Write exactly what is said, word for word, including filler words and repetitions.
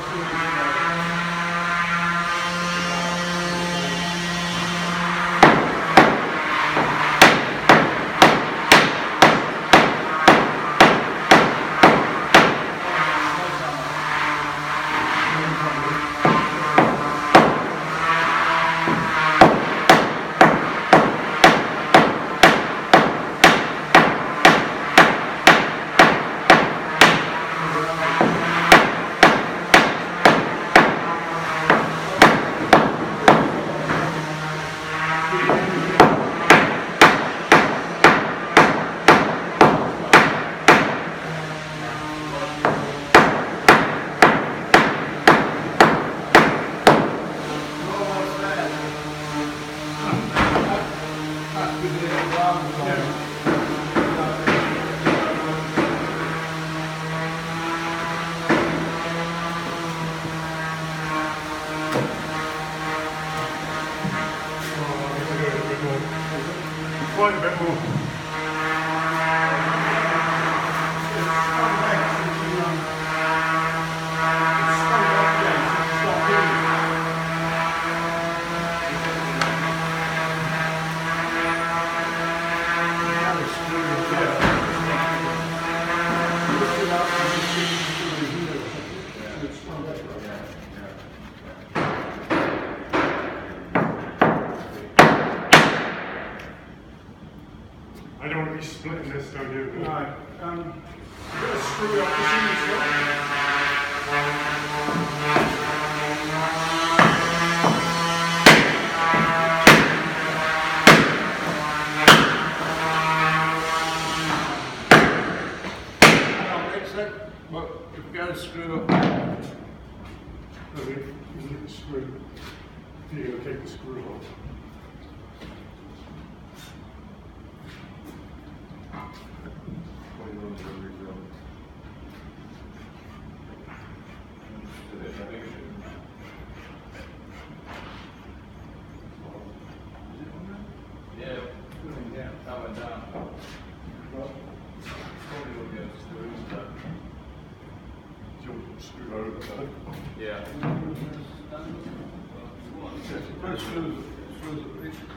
Quite a bit more. I don't want to be splitting this down here. No. Um, you've got to screw up the seam as well. But you've got to screw up. I think you need the screw. You're going to take the screw off. Yeah, putting down, coming down. Well, probably will get screws, but Do you want to screw over? yeah. Put a screw through the